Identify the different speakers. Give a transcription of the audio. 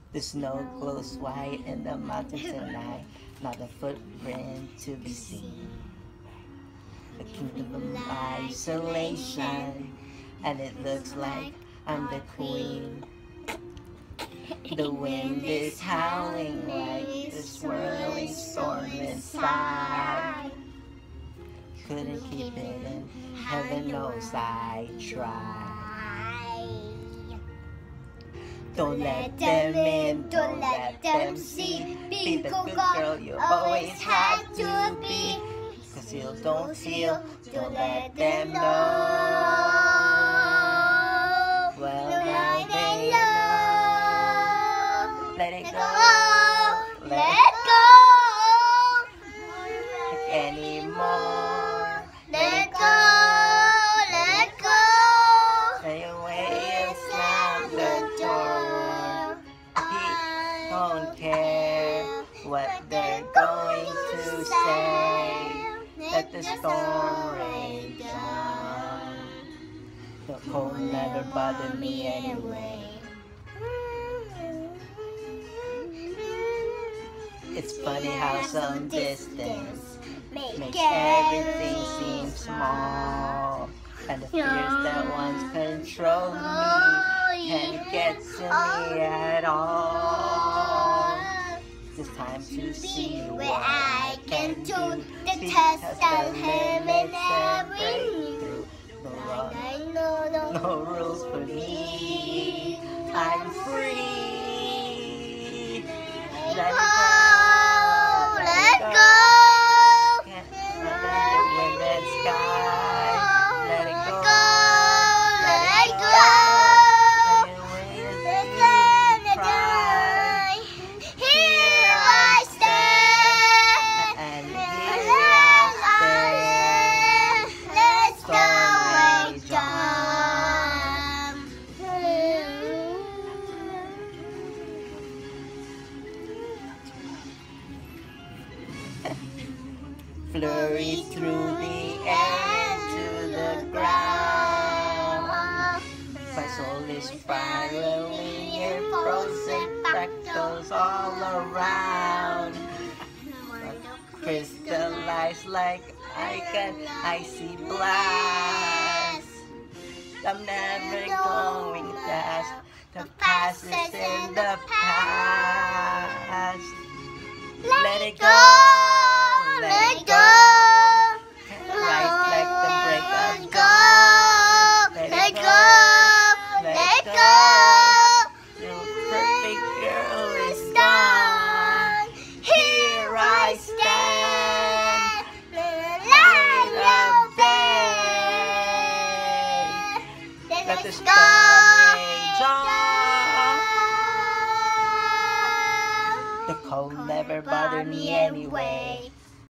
Speaker 1: The snow glows white in the mountains tonight, not a footprint to be seen. A kingdom of isolation, and it looks like I'm the queen. The wind is howling like the swirling storm inside. Couldn't keep it in, heaven knows I tried. Don't let them in, don't let them see. Be the good girl you always had to be. Cause you don't feel, don't let them know. Well, now they know. Let it go, let it go. Anymore. Let it go, let it go. Stay away and slam the door. He don't care what they're going to say. Let the storm rage on. The cold never bothered me anyway. It's funny how some distance makes everything seem small. And the fears that once controlled me can't get to me at all. It's time to see what I can do. The test of limits and breakthrough. No rules for me. I'm free. Let it go. Let go. Can't run the wind and sky. Let it go. Let it go. Stay away and cry. Here I stand. And here I stand. Let's go rage on. Flurry through the air to the ground. My soul is spiraling in frozen fractals all around. Crystallized like I see blast. I'm never going past. The past is in the past. Let it go. Let it go. Rise like the break of dawn. Let it go. Let it go. Your perfect girl is gone. Here I stand. Light of day. Let the storm rage on. The cold never bothered me anyway.